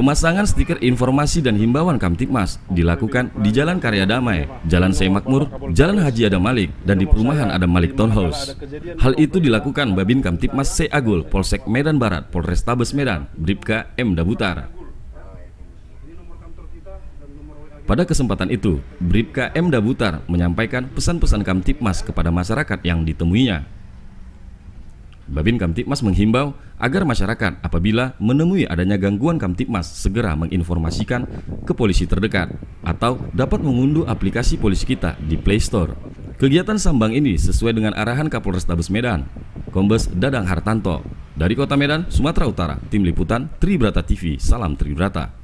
Pemasangan stiker informasi dan himbauan Kamtibmas dilakukan di Jalan Karya Damai, Jalan Seymakmur, Jalan Haji Adam Malik, dan di Perumahan Adam Malik Townhouse. Hal itu dilakukan Babin Kamtibmas C. Agul, Polsek Medan Barat, Polrestabes Medan, Bribka M. Dabutar. Pada kesempatan itu, Bribka M. Dabutar menyampaikan pesan-pesan Kamtibmas kepada masyarakat yang ditemuinya. Babin Kamtibmas menghimbau agar masyarakat apabila menemui adanya gangguan Kamtibmas segera menginformasikan ke polisi terdekat atau dapat mengunduh aplikasi Polisi Kita di Play Store. Kegiatan sambang ini sesuai dengan arahan Kapolrestabes Medan, Kombes Dadang Hartanto. Dari Kota Medan, Sumatera Utara, Tim Liputan Tribrata TV, salam Tribrata.